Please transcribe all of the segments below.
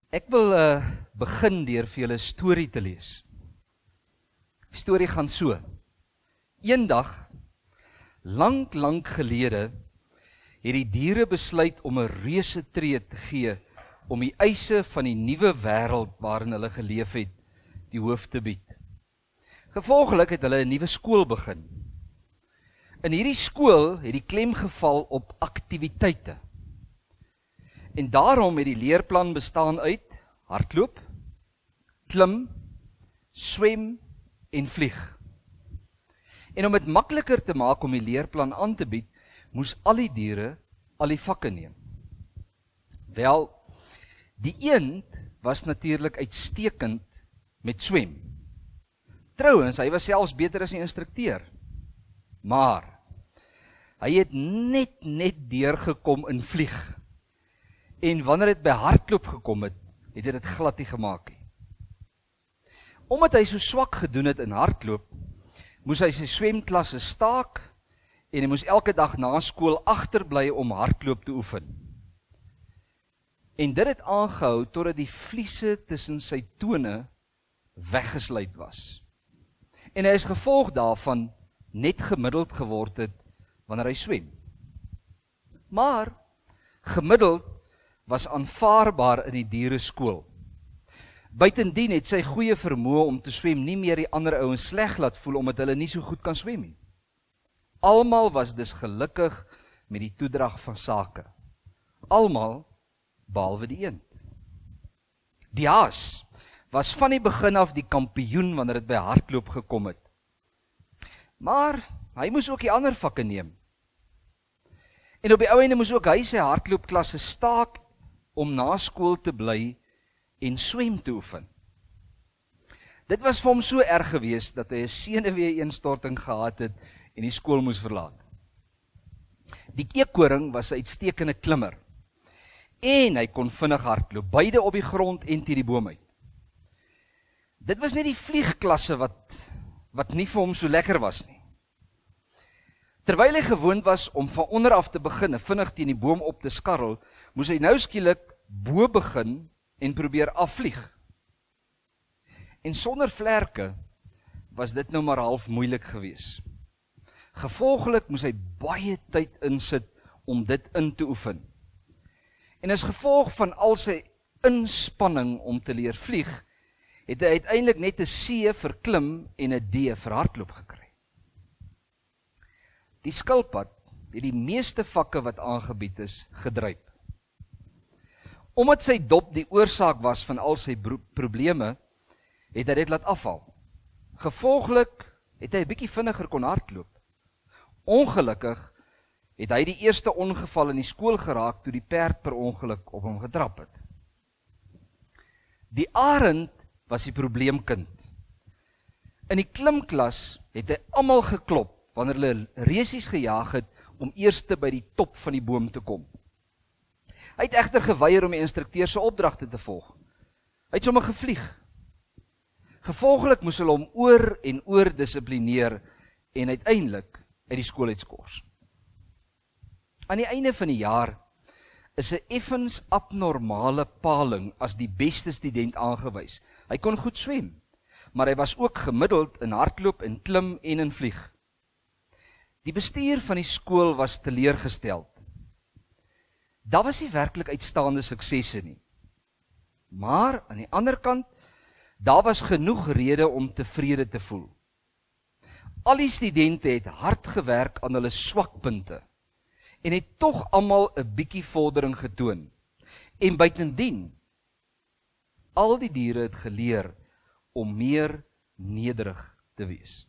Ek wil begin deur vir julle 'n storie te lees. Die storie gaan so. Eendag, lank gelede, het die diere besluit om 'n reuse tree te gee om die eise van die nuwe wêreld waarin hulle geleef het, die hoof te bied. Gevolglik het hulle 'n nuwe skool begin. In hierdie skool het die klem geval op aktiwiteite. En daarom het die leerplan bestaan uit hardloop, klim, swem en vlieg. En om dit makliker te maak om die leerplan aan te bied, moes al die diere al die vakke neem. Wel, die eend was natuurlik uitstekend met swem. Trouwens, hy was selfs beter as die instrukteur. Maar hy het net deurgekom in vlieg. En wanneer dit by hardloop gekom het, het hy dit glad nie gemaak nie. Omdat hy so swak gedoen het in hardloop, moes hy sy swemklasse staak en hy moes elke dag na skool agterbly om hardloop te oefen. En dit het aangehou totdat die vliese tussen sy tone weggesluit was. En hy is gevolg daarvan net gemiddeld geword het wanneer hy swem. Maar gemiddeld was aanvaarbaar in die diereskool. Buitendien het sy goeie vermoë om te swem nie meer die ander ouens sleg laat voel omdat hulle nie so goed kan swem nie. Almal was dus gelukkig met die toedrag van sake. Almal behalwe die eend. Die haas was van die begin af die kampioen wanneer dit by hardloop gekom het. Maar hy moes ook die ander vakke neem. En op die ou ende moes ook hy sy hardloopklasse staak om na skool te bly en swem te oefen. Dit was vir hom so erg gewees dat hy 'n senuwee-instorting gehad het en die skool moes verlaat. Die eekoring was 'n uitstekende klimmer en hy kon vinnig hardloop, beide op die grond en teen die boom uit. Dit was nie die vliegklasse wat nie vir hom so lekker was nie. Terwyl hy gewoond was om van onder af te begin en vinnig teen die boom op te skarrel, moes hy nou skielik bo begin en probeer afvlieg. En sonder vlerke was dit nou maar half moeilik gewees. Gevolglik moes hy baie tyd insit om dit in te oefen. En as gevolg van al sy inspanning om te leer vlieg, het hy uiteindelik net 'n C vir klim en 'n D vir hardloop gekry. Die skilpad het die meeste vakke wat aangebied is, gedryp. Omdat sy dop die oorsaak was van al sy probleme, het hy dit laat afval. Gevolglik het hy 'n bietjie vinniger kon hardloop. Ongelukkig het hy die eerste ongeval in die skool geraak toe die perd per ongeluk op hom getrap het. Die arend was die probleemkind. In die klimklas het hy almal geklop wanneer hulle resies gejaag het om eerste by die top van die boom te kom. Hy het egter geweier om die instrukteur se opdragte te volg. Hy het sommer gevlieg. Gevolglik moes hulle hom oor en oor dissiplineer en uiteindelik uit die skool uitskors. Aan die einde van die jaar is 'n effens abnormale paling as die beste student aangewys. Hy kon goed swem, maar hy was ook gemiddeld in hardloop en klim en in vlieg. Die bestuur van die skool was teleurgesteld. Daar was nie werklik uitstaande suksesse nie. Maar aan die ander kant, daar was genoeg rede om tevrede te voel. Al die studente het hard gewerk aan hulle swakpunte en het tog almal 'n bietjie vordering getoon. En buitendien, al die diere het geleer om meer nederig te wees.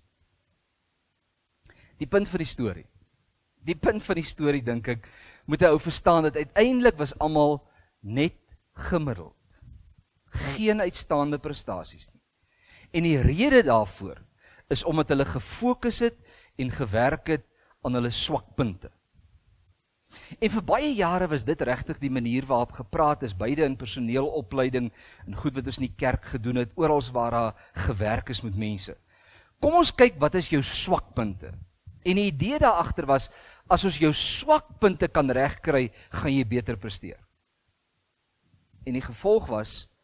Die punt van die storie dink ek, moet 'n ou verstaan dat uiteindelik was almal net gemiddeld. Geen uitstaande prestasies nie. En die rede daarvoor is omdat hulle gefokus het en gewerk het aan hulle swakpunte. En vir baie jare was dit regtig die manier waarop gepraat is, beide in personeelopleiding en goed wat ons in die kerk gedoen het, oral waar daar gewerk is met mense. Kom ons kyk wat is jou swakpunte. En die idee daar agter was, as ons jou swakpunte kan regkry, gaan jy beter presteer. En die gevolg was,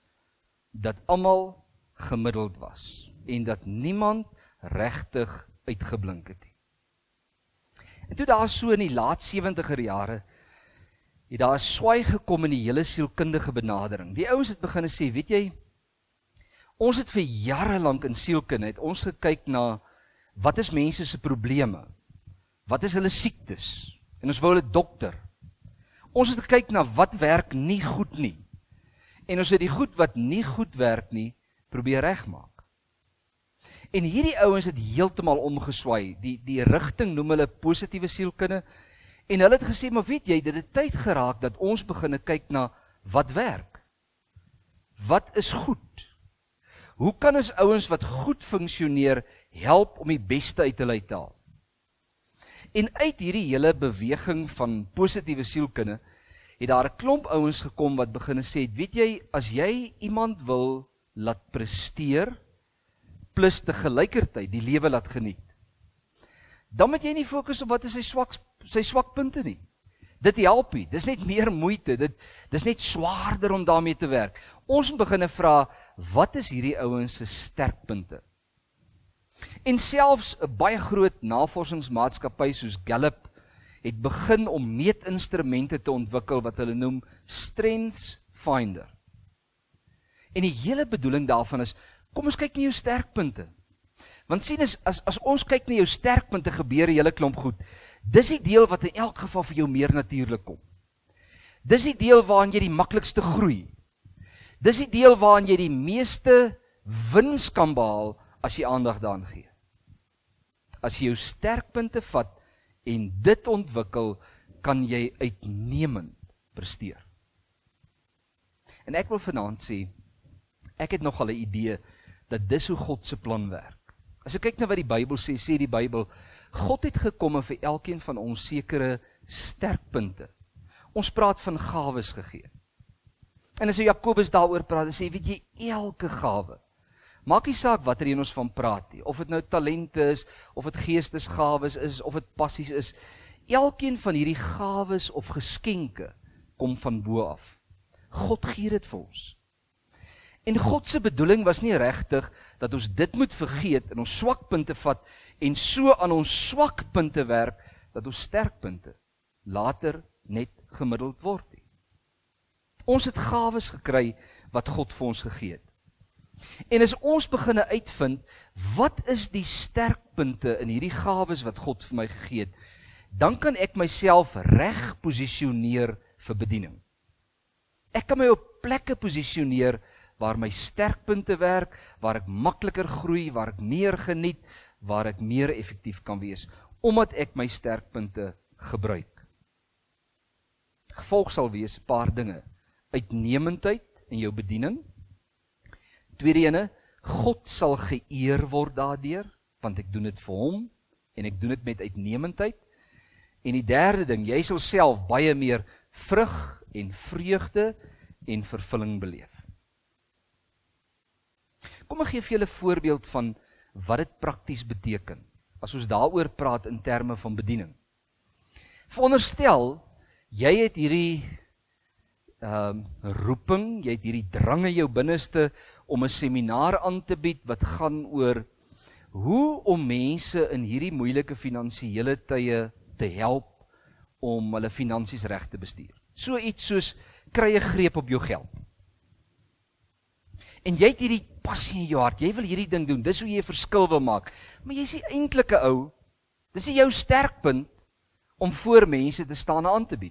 dat almal gemiddeld was en dat niemand regtig uitgeblink het nie. En toe daar so in die laat 70er jare, het daar 'n swaai gekom in die hele sielkundige benadering. Die ouens het begin sê, weet jy, ons het vir jare lank in sielkunde, het ons gekyk na, wat is mense se probleme? Wat is hulle siektes? En ons wou hulle dokter. Ons het gekyk na wat werk nie goed nie. En ons het die goed wat nie goed werk nie, probeer regmaak. En hierdie ouens het heeltemal omgeswaai. Die rigting noem hulle positiewe sielkunde. En hulle het gesê, maar weet jy, dit het tyd geraak dat ons begin kyk na wat werk. Wat is goed? Hoe kan ons ouens wat goed funksioneer help om die beste uit hulle uit te haal? En uit hierdie hele beweging van positiewe sielkunde het daar 'n klomp ouens gekom wat begin sê, weet jy, as jy iemand wil laat presteer, plus te gelykertyd die lewe laat geniet, dan moet jy nie fokus op wat is sy swakpunte nie. Dit help nie, dis net meer moeite, dis net swaarder om daarmee te werk. Ons moet begin vra, wat is hierdie ouens se sterkpunte? En selfs 'n baie groot navorsingsmaatskappy soos Gallup het begin om meetinstrumente te ontwikkel wat hulle noem Strengths Finder. En die hele bedoeling daarvan is, kom ons kyk na jou sterkpunte. Want sien, as ons kyk na jou sterkpunte, gebeur 'n hele klomp goed. Dis die deel wat in elk geval vir jou meer natuurlik kom. Dis die deel waarin jy die maklikste groei. Dis die deel waarin jy die meeste wins kan behaal as jy aandag daaraan gee. As jy jou sterkpunte vat en dit ontwikkel, kan jy uitnemend presteer. En ek wil vanaand sê, ek het nogal 'n idee dat dis hoe God se plan werk. As ek kyk na wat die Bybel sê, sê die Bybel, God het gekom en vir elkeen van ons sekere sterkpunte. Ons praat van gawes gegee. En as Jakobus daaroor praat, sê, weet jy, elke gawe, maak nie saak watter een ons van praat nie, of dit nou talente is, of dit geestesgawes is, of dit passies is, elkeen van hierdie gawes of geskenke kom van bo af. God gee dit vir ons. En God se bedoeling was nie regtig dat ons dit moet vergeet en ons swakpunte vat en so aan ons swakpunte werk dat ons sterkpunte later net gemiddeld word nie. Ons het gawes gekry wat God vir ons gegee het. En as ons begin uitvind, wat is die sterkpunte in hierdie gawes wat God vir my gegee het, dan kan ek myself reg posisioneer vir bediening. Ek kan my op plekke posisioneer waar my sterkpunte werk, waar ek makliker groei, waar ek meer geniet, waar ek meer effektief kan wees, omdat ek my sterkpunte gebruik. Gevolg sal wees 'n paar dinge. Uitnemendheid in jou bediening. Tweede ene, God sal geëer word daardeur, want ek doen dit vir hom, en ek doen dit met uitnemendheid. En die derde ding, jy sal self baie meer vrug en vreugde en vervulling beleef. Kom ek gee vir julle 'n voorbeeld van wat dit prakties beteken, as ons daaroor praat in terme van bediening. Veronderstel, jy het hierdie roeping, jy het hierdie drang in jou binneste om 'n seminaar aan te bied wat gaan oor hoe om mense in hierdie moeilike finansiële tye te help om hulle finansies reg te bestuur. So iets soos, kry 'n greep op jou geld. En jy het hierdie passie in jou hart, jy wil hierdie ding doen, dis hoe jy 'n verskil wil maak. Maar jy is nie eintlik 'n ou, dis nie jou sterkpunt om voor mense te staan en aan te bied.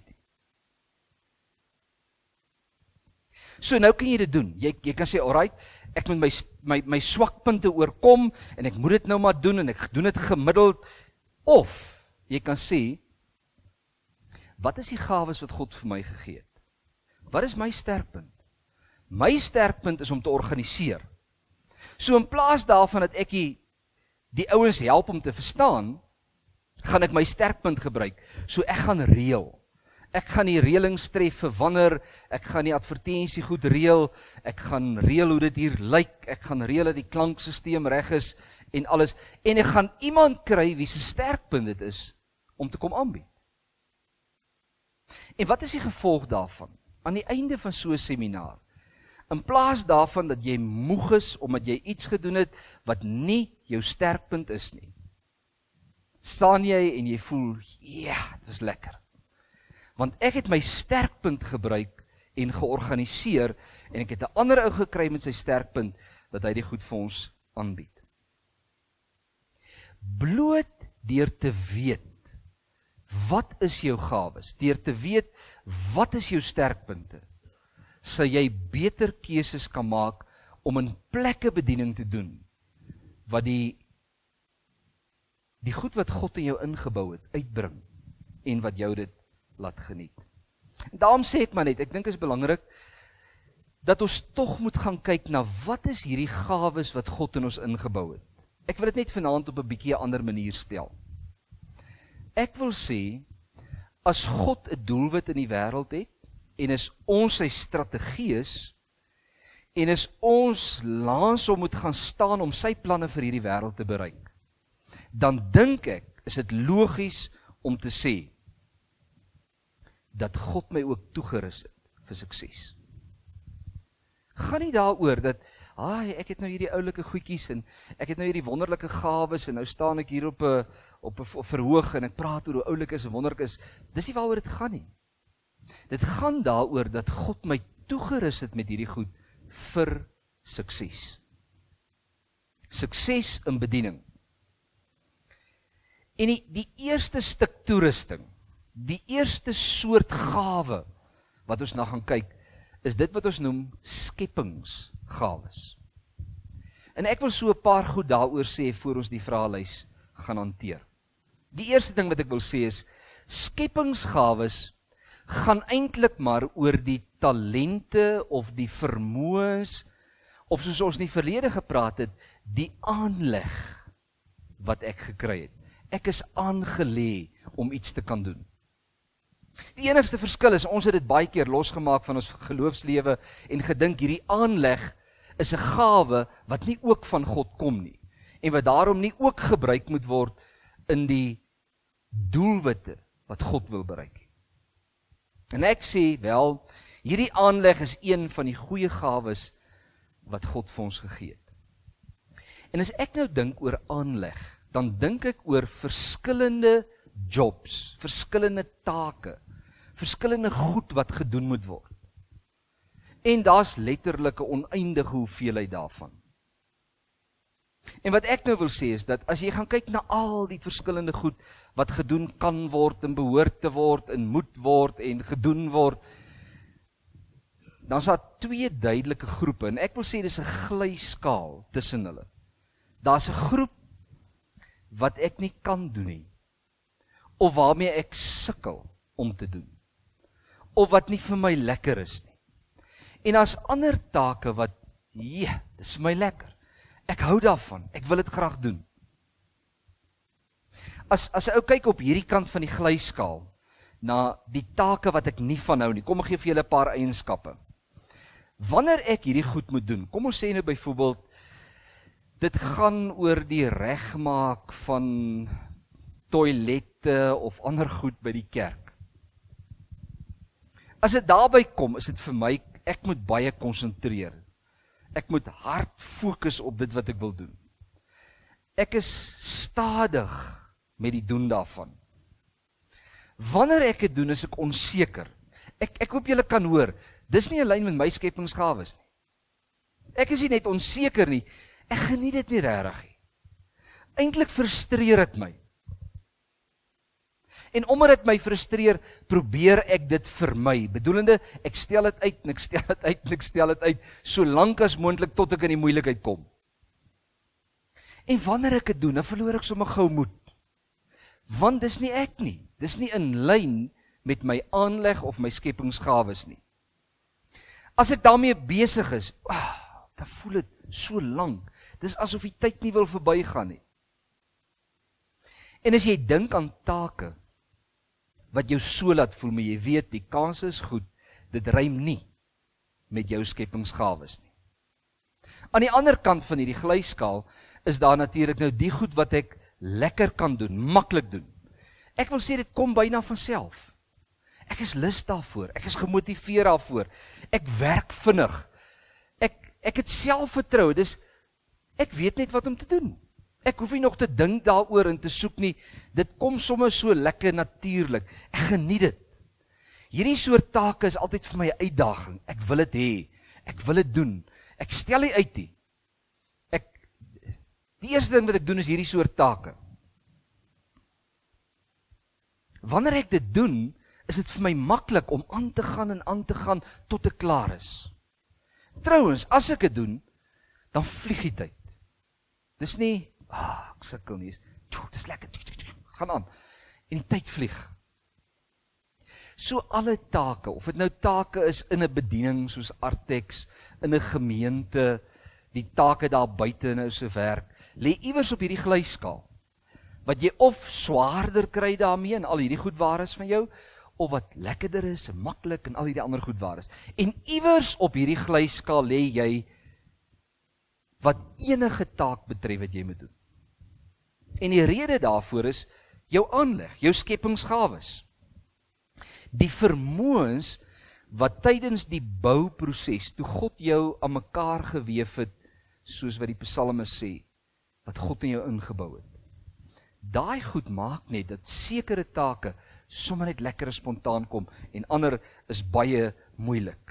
So nou kan jy dit doen. Jy kan sê, alright, ek moet my swakpunte oorkom en ek moet dit nou maar doen en ek doen dit gemiddeld. Of jy kan sê, wat is die gawes wat God vir my gegee het? Wat is my sterkpunt? My sterkpunt is om te organiseer. So in plaas daarvan dat ek die ouens help om te verstaan, gaan ek my sterkpunt gebruik. So ek gaan reël. Ek gaan die reëlings tref vir wanneer, ek gaan die advertensie goed reël, ek gaan reël hoe dit hier lyk, ek gaan reël dat die klanksysteem reg is en alles, en ek gaan iemand kry wie se sterkpunt dit is om te kom aanbied. En wat is die gevolg daarvan? Aan die einde van so 'n seminaar, In plaas daarvan dat jy moeg is omdat jy iets gedoen het wat nie jou sterkpunt is nie, staan jy en jy voel, ja, dit was lekker. Want ek het my sterkpunt gebruik en georganiseer en ek het 'n ander ou gekry met sy sterkpunt dat hy die goed vir ons aanbied. Bloot deur te weet, wat is jou gawes, deur te weet, wat is jou sterkpunte, sal jy beter keuses kan maak om in plekke bediening te doen, wat die goed wat God in jou ingebou het, uitbring, en wat jou dit laat geniet. En daarom sê ek maar net, ek dink is belangrik, dat ons tog moet gaan kyk na, wat is hierdie gawes wat God in ons ingebou het. Ek wil dit net vanaand op 'n bietjie ander manier stel. Ek wil sê, as God 'n doelwit in die wêreld het, en is ons sy strategie is, en is ons langs hom moet gaan staan om sy planne vir hierdie wêreld te bereik, dan dink ek, is dit logies om te sê, dat God my ook toegerus het vir sukses. Gaan nie daaroor dat, ek het nou hierdie oulike goedjies, en ek het nou hierdie wonderlike gawes, en nou staan ek hier op 'n verhoog, en ek praat oor hoe oulik is en wonderlik is. Dis nie waaroor dit gaan nie. Dit gaan daaroor dat God my toegerus het met hierdie goed vir sukses. Sukses in bediening. En die eerste stuk toerusting, die eerste soort gawe wat ons na gaan kyk, is dit wat ons noem skepingsgawes. En ek wil so 'n paar goed daaroor sê voor ons die vraelys gaan hanteer. Die eerste ding wat ek wil sê is, skepingsgawes gaan eintlik maar oor die talente of die vermoëns, of soos ons in die verlede gepraat het, die aanleg wat ek gekry het. Ek is aangelê om iets te kan doen. Die enigste verskil is, ons het dit baie keer losgemaak van ons geloofslewe en gedink hierdie aanleg is 'n gawe wat nie ook van God kom nie, en wat daarom nie ook gebruik moet word in die doelwitte wat God wil bereik. En ek sê, wel, hierdie aanleg is een van die goeie gawes wat God vir ons gegee het. En as ek nou dink oor aanleg, dan dink ek oor verskillende jobs, verskillende take, verskillende goed wat gedoen moet word. En daar's letterlik 'n oneindige hoeveelheid daarvan. En wat ek nou wil sê is dat as jy gaan kyk na al die verskillende goed wat gedoen kan word en behoort te word en moet word en gedoen word, dan is daar twee duidelike groepe en ek wil sê dis 'n glyskaal tussen hulle. Daar's 'n groep wat ek nie kan doen nie, of waarmee ek sukkel om te doen, of wat nie vir my lekker is nie. En as ander take wat, dis vir my lekker. Ek hou daarvan, ek wil dit graag doen. As 'n ou kyk op hierdie kant van die glyskaal, na die take wat ek nie van hou nie, kom ek gee vir julle 'n paar eienskappe. Wanneer ek hierdie goed moet doen, kom ons sê nou byvoorbeeld, dit gaan oor die regmaak van toilette of ander goed by die kerk. As dit daarby kom, is dit vir my, ek moet baie konsentreer. Ek moet hard fokus op dit wat ek wil doen. Ek is stadig met die doen daarvan. Wanneer ek dit doen, is ek onseker. Ek hoop julle kan hoor, dis nie in lyn met my skepingsgawes nie. Ek is nie net onseker nie, ek geniet dit nie regtig nie. Eintlik frustreer dit my. En omdat dit my frustreer, probeer ek dit vermy. Bedoelende, ek stel dit uit en ek stel dit uit en ek stel dit uit, solank as moontlik tot ek in die moeilikheid kom. En wanneer ek dit doen, dan verloor ek sommer gou moed. Want dis nie ek nie. Dis nie in lyn met my aanleg of my skepingsgawes nie. As ek daarmee besig is, dan voel dit so lank. Dis asof die tyd nie wil verbygaan nie. En as jy dink aan take wat jou so laat voel, maar jy weet, die kans is goed, dit rym nie met jou skepingsgawes nie. Aan die ander kant van hierdie glyskaal is daar natuurlik nou die goed wat ek lekker kan doen, maklik doen. Ek wil sê dit kom byna van self. Ek is lus daarvoor, ek is gemotiveer daarvoor, ek werk vinnig. Ek het selfvertroue, dis ek weet net wat om te doen. Ek hoef nie nog te dink daaroor en te soek nie. Dit kom sommer so lekker natuurlik. Ek geniet dit. Hierdie soort take is altyd vir my 'n uitdaging. Ek wil dit hê. Ek wil dit doen. Ek stel nie uit nie. Die eerste ding wat ek doen is hierdie soort take. Wanneer ek dit doen, is dit vir my maklik om aan te gaan tot ek klaar is. Trouwens, as ek dit doen, dan vlieg die tyd. Dis nie, ek sukkel nie, dis lekker, gaan aan, en die tyd vlieg. So alle take, of dit nou take is in 'n bediening soos Artex, in 'n gemeente, die take daar buite in nou se werk, lê iewers op hierdie glyskaal, wat jy of swaarder kry daarmee en al hierdie goed waar is van jou, of wat lekkerder is en maklik en al hierdie ander goed waar is. En iewers op hierdie glyskaal lê jy wat enige taak betref wat jy moet doen. En die rede daarvoor is jou aanleg, jou skepingsgawes. Die vermoëns wat tydens die bouproses, toe God jou aan mekaar geweef het, soos wat die psalmes sê, wat God in jou ingebou het. Daai goed maak net dat sekere take sommer net lekker spontaan kom en ander is baie moeilik.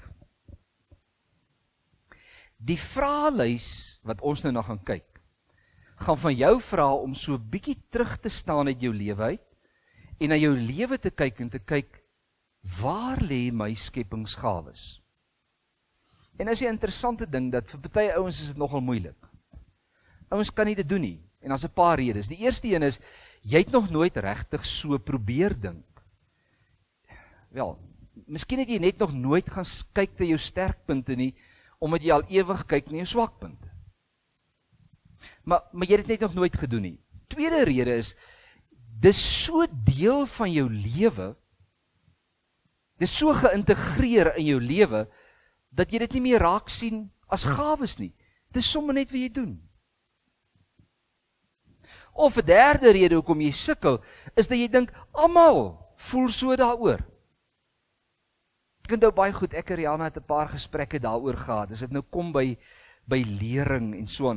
Die vraelys wat ons nou nog gaan kyk, gaan van jou vra om so 'n bietjie terug te staan uit jou lewe uit en na jou lewe te kyk en te kyk, waar lê my skepingsgawes? En is 'n interessante ding dat vir baie ouens is dit nogal moeilik. Ouens kan nie dit doen nie. En daar's 'n paar redes. Die eerste een is, jy het nog nooit regtig so probeer dink. Wel, miskien het jy net nog nooit gaan kyk na jou sterkpunte nie, omdat jy al ewig kyk na jou swakpunte. Maar jy het dit net nog nooit gedoen nie. Tweede rede is, dis so deel van jou lewe, dis so geïntegreer in jou lewe, dat jy dit nie meer raak sien as gawes nie. Dis sommer net wat jy doen. Of 'n derde rede hoekom jy sukkel, is dat jy dink, almal voel so daaroor. Ek onthou baie goed, ek en Rihanna het 'n paar gesprekke daaroor gehad, as dit nou kom by lering en so aan,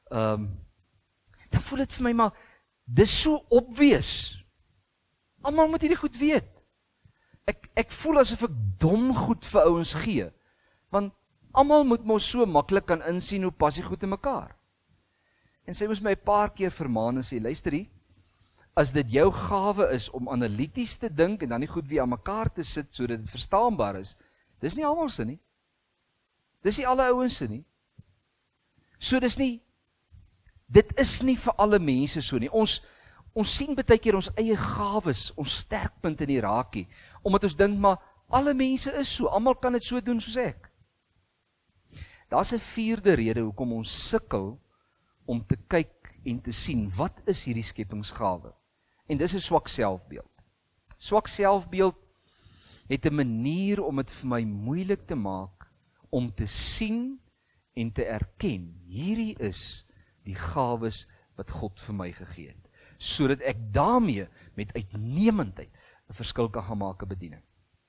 dan voel dit vir my maar, dis so obvious. Almal moet hierdie goed weet. Ek voel asof ek dom goed vir ouens gee, want almal moet mos so maklik kan insien hoe pas die goed in mekaar. En sy moes my 'n paar keer vermaan en sê, luister hier, as dit jou gawe is om analities te dink en dan die goed weer aan mekaar te sit sodat dit verstaanbaar is, dis nie almal se nie. Dis nie alle ouens se nie. So dit is nie vir alle mense so nie. Ons sien baie keer ons eie gawes, ons sterkpunte in die raakie, omdat ons dink maar alle mense is so, almal kan dit so doen soos ek. Daar's 'n vierde rede hoekom ons sukkel om te kyk en te sien, wat is hierdie skepingsgawe? En dis 'n swak selfbeeld. Swak selfbeeld het 'n manier om dit vir my moeilik te maak om te sien en te erken, hierdie is die gawes wat God vir my gegee het, sodat ek daarmee met uitnemendheid 'n verskil kan gaan maak in bediening.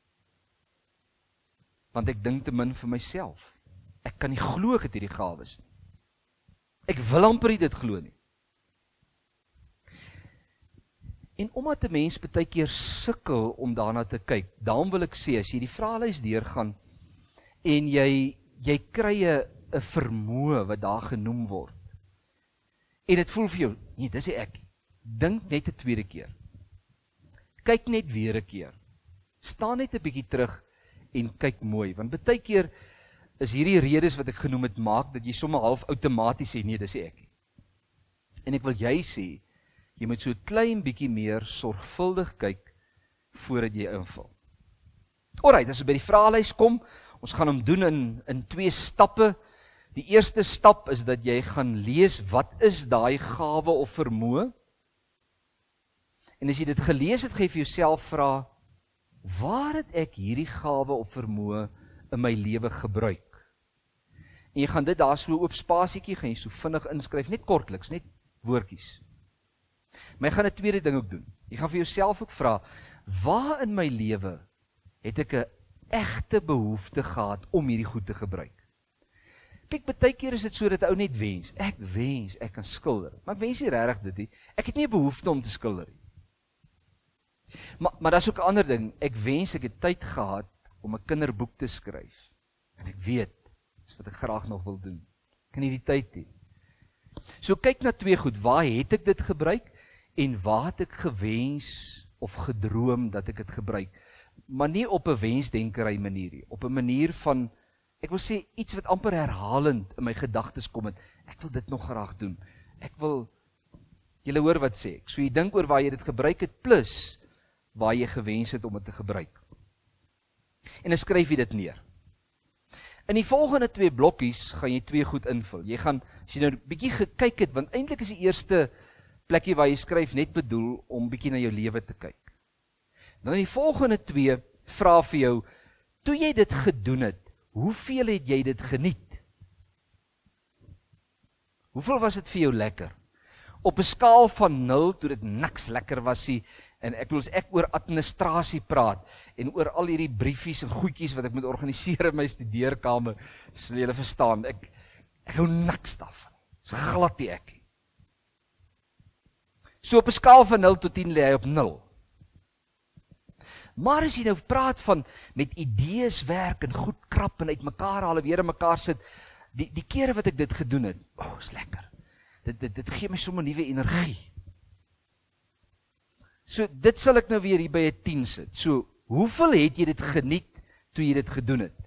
Want ek dink te min vir myself. Ek kan nie glo ek het hierdie gawes nie. Ek wil amper nie dit glo nie. En omdat 'n mens baie keer sukkel om daarna te kyk, daarom wil ek sê, as jy die vraelys deurgaan en jy kry 'n vermoë wat daar genoem word, en dit voel vir jou, nee, dis nie ek, dink net 'n tweede keer. Kyk net weer 'n keer. Staan net 'n bietjie terug en kyk mooi, want baie keer is hierdie redes wat ek genoem het, maak dat jy sommer half outomaties sê, nee, dis nie ek. En ek wil jy sê, jy moet so 'n klein bietjie meer sorgvuldig kyk voordat jy invul. Alright, as ons by die vraelys kom, ons gaan hom doen in 2 stappe. Die eerste stap is dat jy gaan lees, wat is daai gawe of vermoë? En as jy dit gelees het, gaan jy vir jouself vra, waar het ek hierdie gawe of vermoë in my lewe gebruik? En jy gaan dit daar so oop spasietjie, gaan jy so vinnig inskryf, net kortliks, net woordjies. Maar jy gaan 'n tweede ding ook doen. Jy gaan vir jouself ook vra, waar in my lewe het ek 'n egte behoefte gehad om hierdie goed te gebruik? Kyk, baie keer is dit so dat ou net wens. Ek wens ek kan skilder. Maar ek wens nie regtig dit nie. Ek het nie 'n behoefte om te skilder nie. Maar daar's ook 'n ander ding. Ek wens ek het tyd gehad om 'n kinderboek te skryf. En ek weet, dis wat ek graag nog wil doen. Ek kan nie die tyd hê. So kyk na twee goed. Waar het ek dit gebruik en waar het ek gewens of gedroom dat ek dit gebruik? Maar nie op 'n wensdenkery manier nie, op 'n manier van, ek wil sê, iets wat amper herhalend in my gedagtes kom het. Ek wil dit nog graag doen. Ek wil, julle hoor wat sê ek. So jy dink oor waar jy dit gebruik het, plus waar jy gewens het om dit te gebruik. En dan skryf jy dit neer. In die volgende 2 blokkies gaan jy 2 goed invul. Jy gaan, as jy nou 'n bietjie gekyk het, want eintlik is die eerste plekkie waar jy skryf net bedoel om bietjie na jou lewe te kyk. Dan in die volgende 2 vra vir jou, toe jy dit gedoen het, hoeveel het jy dit geniet? Hoeveel was dit vir jou lekker? Op 'n skaal van 0, toe dit niks lekker was nie, en ek wil as ek oor administrasie praat, en oor al hierdie briefies en goedjies wat ek moet organiseer in my studeerkamer, sal julle verstaan, ek hou niks daarvan. Dis glad nie ek nie. So op 'n skaal van 0 tot 10 lê hy op 0. Maar as jy nou praat van met idees werk en goed krap en uitmekaar haal en weer in mekaar sit, die kere wat ek dit gedoen het, is lekker. Dit gee my sommer nuwe energie. So dit sal ek nou weer hier by 'n 10 sit. So hoeveel het jy dit geniet toe jy dit gedoen het?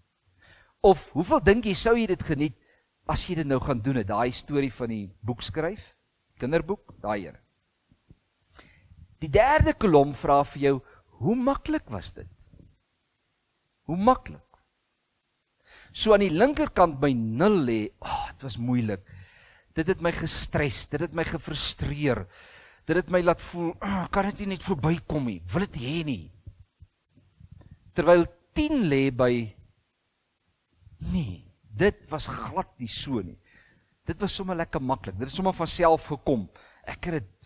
Of hoeveel dink jy sou jy dit geniet as jy dit nou gaan doen het? Daai storie van die boek skryf, kinderboek, daai ene. Die derde kolom vra vir jou, hoe maklik was dit? Hoe maklik? So aan die linkerkant by 0 lê, dit was moeilik. Dit het my gestres, dit het my gefrustreer. Dit het my laat voel, kan dit nie net verbykom nie, wil dit hê nie. Terwyl 10 lê by, nee, dit was glad nie so nie. Dit was sommer lekker maklik, dit het sommer van self gekom. Ek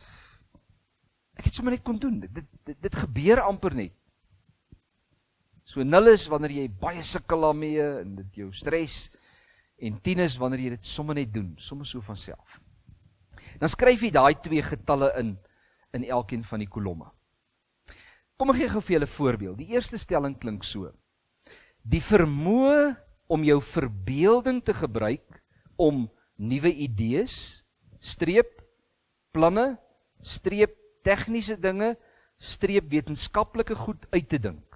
het sommer net kon doen, dit gebeur amper net. So 0 is wanneer jy baie sukkel daarmee, en dit jou stres, en 10 is wanneer jy dit sommer net doen, sommer so van self. Dan skryf jy daai 2 getalle in elkeen van die kolomme. Kom ek gee gou vir julle 'n voorbeeld. Die eerste stelling klink so: die vermoë om jou verbeelding te gebruik om nuwe idees, streep planne, streep tegniese dinge, streep wetenskaplike goed uit te dink.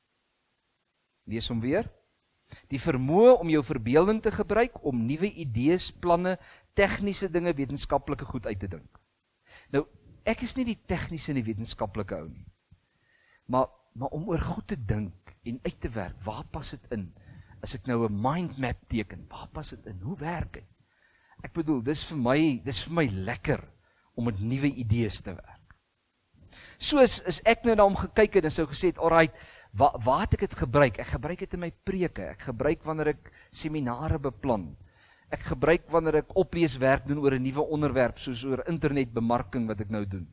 Lees hom weer. Die vermoë om jou verbeelding te gebruik om nuwe idees, planne, tegniese dinge, wetenskaplike goed uit te dink. Nou, ek is nie die tegniese en die wetenskaplike ou nie. Maar om oor goed te dink en uit te werk, waar pas dit in? As ek nou 'n mind map teken, waar pas dit in? Hoe werk dit? Ek bedoel, dis vir my lekker om met nuwe idees te werk. Soos as ek nou na hom gekyk het en sou gesê het, alright, waar het ek dit gebruik? Ek gebruik dit in my preke, ek gebruik wanneer ek seminare beplan, ek gebruik wanneer ek opleeswerk doen oor 'n nuwe onderwerp, soos oor internetbemarking wat ek nou doen.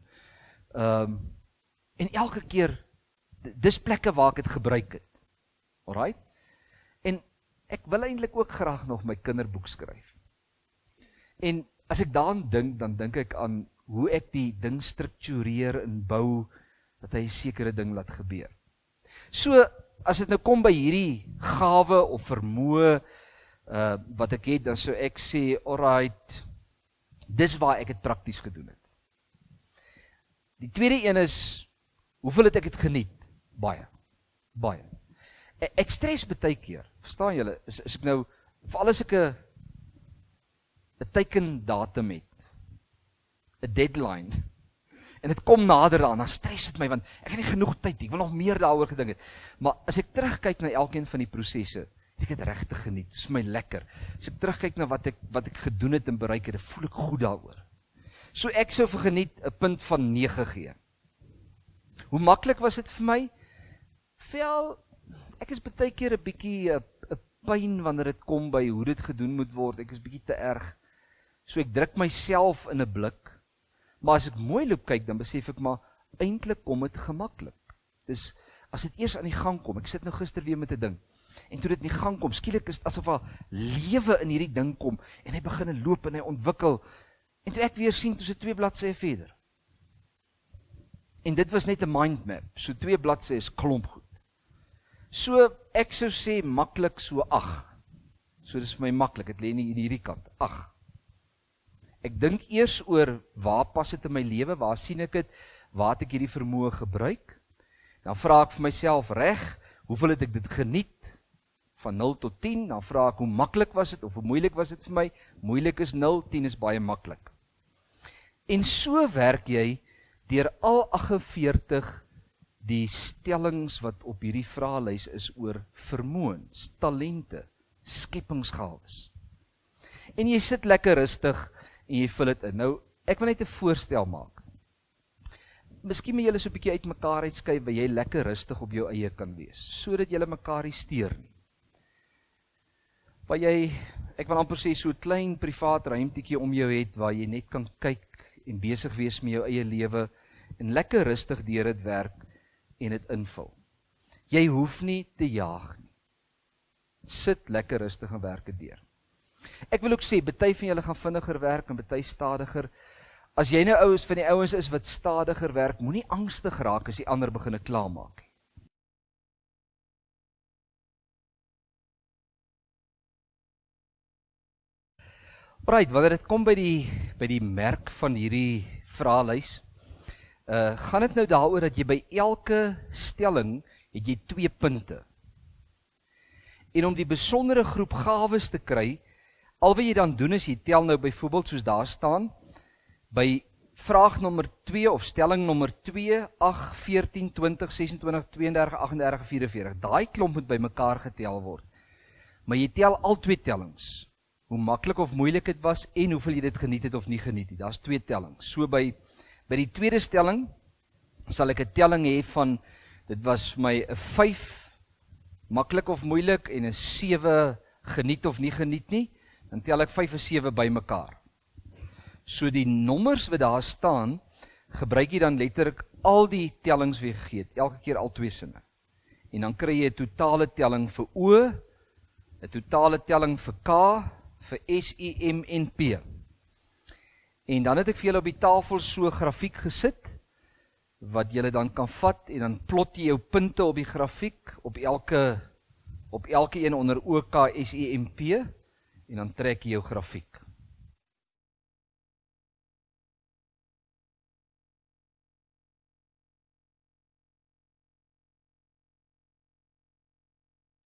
En elke keer, dis plekke waar ek dit gebruik het. Alright? En ek wil eintlik ook graag nog my kinderboek skryf. En as ek daaraan dink, dan dink ek aan hoe ek die ding struktureer en bou, dat hy 'n sekere ding laat gebeur. So, as dit nou kom by hierdie gawe of vermoë wat ek het, dan sou ek sê, alright, dis waar ek het prakties gedoen het. Die tweede een is, hoeveel het ek het geniet? Baie. Ek stres baie keer, verstaan julle, is ek nou, veral as ek 'n teikendatum het, 'n deadline, en dit kom nader aan, dan stres dit my, want ek het nie genoeg tyd, ek wil nog meer daaroor gedink het. Maar as ek terugkyk na elkeen van die prosesse, ek het regtig geniet, dit is vir my lekker. As ek terugkyk na wat ek gedoen het en bereik het, voel ek goed daaroor. So ek sou vir geniet 'n punt van 9 gee. Hoe maklik was dit vir my? Wel, ek is baie keer 'n bietjie 'n pyn wanneer dit kom by hoe dit gedoen moet word. Ek is bietjie te erg. So ek druk myself in 'n blik. Maar as ek mooi loop kyk, dan besef ek maar eintlik kom dit gemaklik. Dis as dit eers aan die gang kom. Ek sit nou gister weer met 'n ding. En toe dit in die gang kom, skielik is dit asof daar lewe in hierdie ding kom, en hy begin loop en hy ontwikkel, en toe ek weer sien, toe is dit 2 bladsye verder. En dit was net 'n mindmap, so 2 bladsye is klomp goed. So, ek sou sê, maklik so 8. So, dit is vir my maklik, het lê nie in hierdie kant, 8. Ek dink eers oor, waar pas dit in my lewe, waar sien ek dit, waar het ek hierdie vermoë gebruik? Dan vra ek vir myself, reg, hoeveel het ek dit geniet? Van 0 tot 10, dan vra ek, hoe maklik was dit, of hoe moeilik was dit vir my? Moeilik is 0, 10 is baie maklik. En so werk jy, deur al 48 die stellings wat op hierdie vraelys is oor vermoëns, talente, skepingsgawes. En jy sit lekker rustig en jy vul dit in. Nou, ek wil net 'n voorstel maak. Miskien moet julle so 'n bietjie uitmekaar uitskuif, waar jy lekker rustig op jou eie kan wees, sodat julle mekaar nie steur nie. Waar jy, ek wil amper sê, so 'n klein privaat ruimtetjie om jou het, waar jy net kan kyk en besig wees met jou eie lewe, en lekker rustig deur dit werk en dit invul. Jy hoef nie te jaag nie. Sit lekker rustig en werk dit deur. Ek wil ook sê, party van julle gaan vinniger werk en party stadiger. As jy nou ouens van die ouens is wat stadiger werk, moenie angstig raak as die ander begin klaarmaak nie. Right, wanneer dit kom by die merk van hierdie vraelys, gaan dit nou daaroor dat jy by elke stelling het jy 2 punte. En om die besondere groep gawes te kry, al wat jy dan doen is, jy tel nou byvoorbeeld soos daar staan, by vraag nommer 2 of stelling nommer 2, 8, 14, 20, 26, 32, 38, 44. Daai klomp moet by mekaar getel word. Maar jy tel al 2 tellings. Hoe maklik of moeilik dit was en hoeveel jy dit geniet het of nie geniet het. Daar's 2 tellings. So by die tweede stelling sal ek 'n telling hê van, dit was vir my 'n 5 maklik of moeilik en 'n 7 geniet of nie geniet nie. Dan tel ek 5 en 7 by mekaar. So die nommers wat daar staan, gebruik jy dan letterlik al die tellings weer gegee, elke keer al 2 sinne. En dan kry jy 'n totale telling vir O, 'n totale telling vir K, vir S, I, M en P. En dan het ek vir julle op die tafel so 'n grafiek gesit, wat julle dan kan vat, en dan plot jy jou punte op die grafiek, op elke een onder O, K, S, I, M, P, en dan trek jy jou grafiek.